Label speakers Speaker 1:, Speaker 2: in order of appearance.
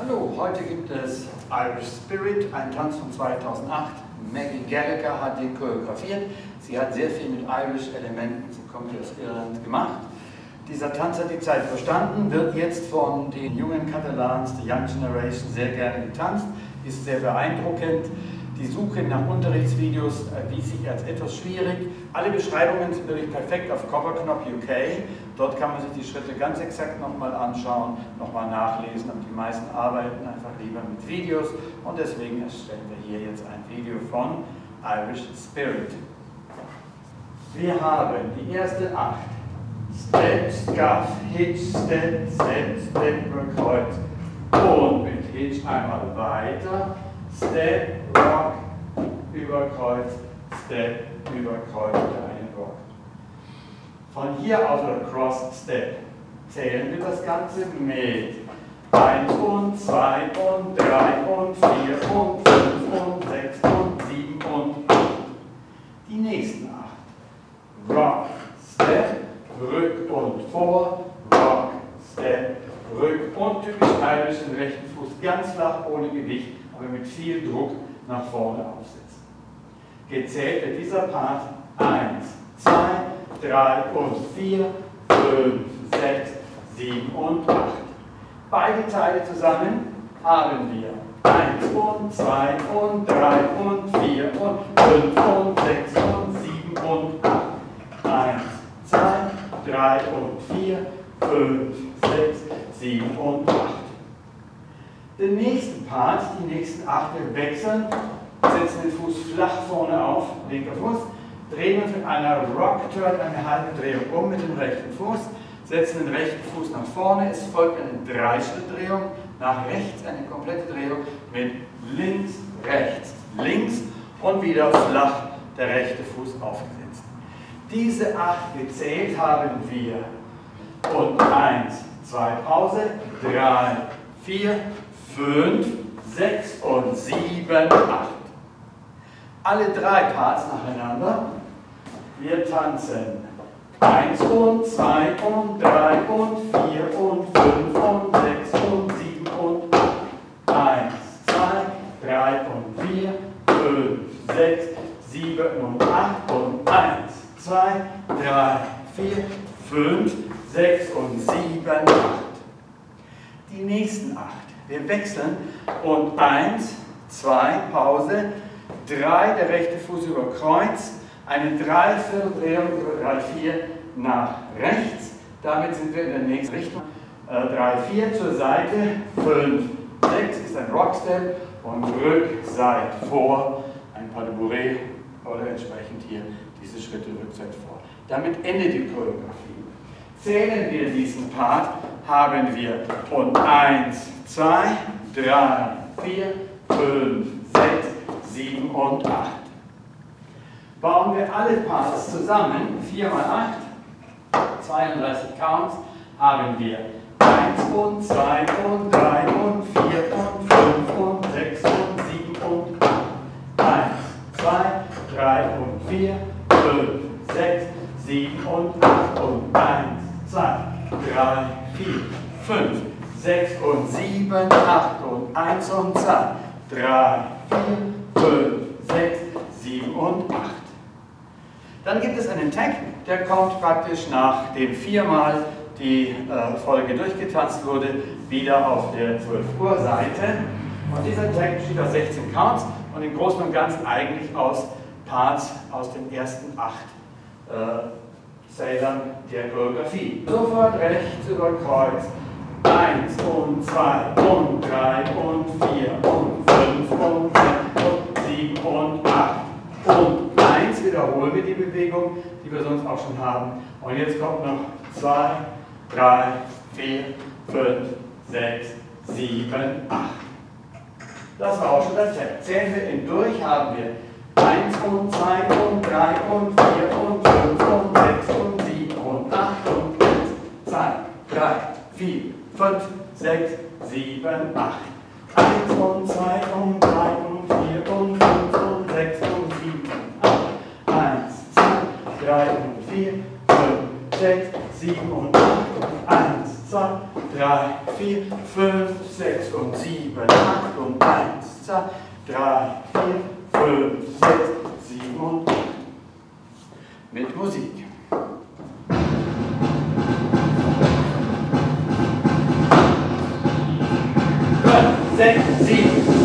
Speaker 1: Hallo, heute gibt es Irish Spirit, ein Tanz von 2008. Maggie Gallagher hat den choreografiert. Sie hat sehr viel mit Irish-Elementen, sie kommt aus Irland, gemacht. Dieser Tanz hat die Zeit überstanden, wird jetzt von den jungen Catalans, der Young Generation, sehr gerne getanzt, ist sehr beeindruckend. Die Suche nach Unterrichtsvideos erwies sich als etwas schwierig. Alle Beschreibungen sind wirklich perfekt auf Copperknop UK. Dort kann man sich die Schritte ganz exakt nochmal anschauen, nochmal nachlesen, und die meisten arbeiten einfach lieber mit Videos, und deswegen erstellen wir hier jetzt ein Video von Irish Spirit. Wir haben die erste 8. Step, Scuff, Hitch, Step, Step, Step, Kreuz und mit Hitch einmal weiter. Step, Rock, über Kreuz, Step, über Kreuz, ein Rock. Von hier aus, oder Cross Step, zählen wir das Ganze mit 1 und 2 und 3 und 4 und 5 und 6 und 7 und 8. Die nächsten 8. Rock, Step, rück und vor, Rock, Step, rück und typisch Irish den rechten Fuß ganz flach, ohne Gewicht, aber mit viel Druck nach vorne aufsetzen. Gezählt wird dieser Part 1, 2, 3 und 4, 5, 6, 7 und 8. Beide Teile zusammen haben wir 1 und 2 und 3 und 4 und 5 und 6 und 7 und 8. 1, 2, 3 und 4, 5, 6, 7 und 8. Den nächsten Part, die nächsten 8, wir wechseln, setzen den Fuß flach vorne auf, linker Fuß, drehen uns mit einer Rock-Turn eine halbe Drehung um mit dem rechten Fuß, setzen den rechten Fuß nach vorne, es folgt eine 3-Schritt-Drehung, nach rechts eine komplette Drehung mit links, rechts, links und wieder flach der rechte Fuß aufgesetzt. Diese 8 gezählt haben wir und 1, 2 Pause, 3, 4, 5, 6 und 7, 8. Alle 3 Parts nacheinander. Wir tanzen 1 und 2 und 3 und 4 und 5 und 6 und 7 und 8. 1, 2, 3 und 4, 5, 6, 7 und 8 und 1, 2, 3, 4, 5, 6 und 7, 8. Die nächsten 8. Wir wechseln und 1, 2, Pause, 3, der rechte Fuß über Kreuz, eine Dreivierteldrehung über 3, 4 nach rechts. Damit sind wir in der nächsten Richtung. 3, 4 zur Seite, 5, 6 ist ein Rockstep und Rückseite vor, ein Pas de Bourrée oder entsprechend hier diese Schritte Rückseite vor. Damit endet die Choreografie. Zählen wir diesen Part, haben wir und 1, 2, 3, 4, 5, 6, 7 und 8. Bauen wir alle Parts zusammen, 4 mal 8, 32 Counts, haben wir 1 und 2 und 3 und 4 und 5 und 6 und 7 und 8. 1, 2, 3 und 4, 5, 6, 7 und 8 und 1, 2, 3, 4, 5, 6 und 7, 8 und 1 und 2, 3, 4, 5, 6, 7 und 8. Dann gibt es einen Tag, der kommt praktisch nachdem 4-mal die Folge durchgetanzt wurde, wieder auf der 12 Uhr Seite. Und dieser Tag besteht aus 16 Counts und im Großen und Ganzen eigentlich aus Parts aus den ersten 8 Zählern der Choreografie. Sofort rechts über Kreuz. 1 und 2 und 3 und 4 und 5 und 6 und 7 und 8 und 1. Wiederholen wir die Bewegung, die wir sonst auch schon haben. Und jetzt kommt noch 2, 3, 4, 5, 6, 7, 8. Das war auch schon der Tag. Zählen wir ihn durch, haben wir 1 und 2 und 3 und 4 und 5 und 6 und 7 und 8 und 1, 2, 3, 4, 5, 6, 7, 8. 1 und 2 und 3 und 4 und 5 und 6 und 7 und 8. 1, 2, 3 und 4, 5, 6, 7 und 8 und 1, 2, 3, 4, 5, 6 und 7, 8 und 1, 2, 3, 4, 5, 6, 7 und 8. Mit Musik. 5, 6, 7.